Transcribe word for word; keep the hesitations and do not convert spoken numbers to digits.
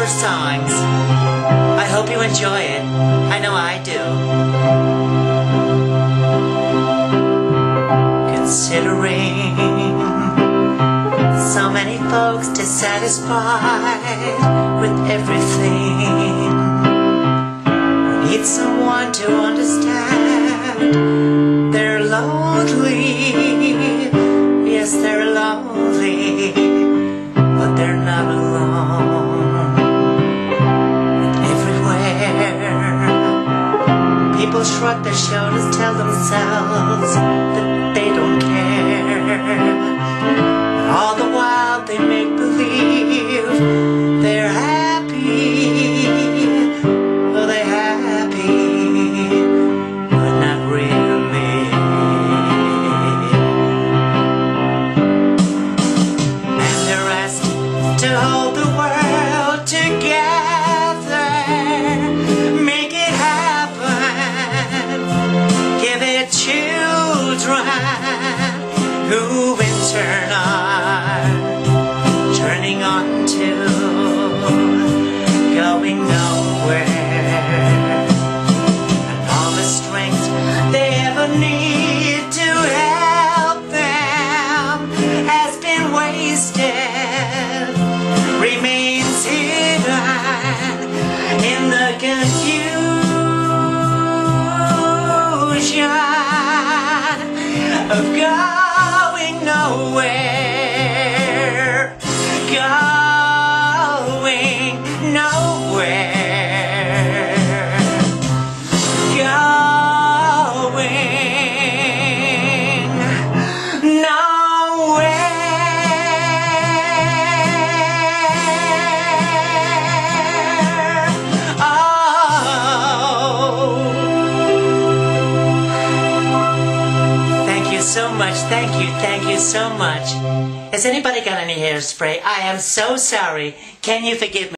cover songs. I hope you enjoy it. I know I do. Considering so many folks dissatisfied with everything, need someone to understand. They're lonely, yes, they're lonely, but they're not alone. Everywhere, people shrug their shoulders, tell themselves that they don't care. All the while they make believe they're happy. Oh, they're happy, but not really. And they're asked to hold the world together, make it happen, give it children who in turn are turning on to going nowhere, and all the strength they ever need to help them has been wasted, remains hidden in the confusion of going nowhere, going nowhere, going nowhere. Oh, thank you so much, thank you, thank you so much. Has anybody got any hairspray? I am so sorry. Can you forgive me?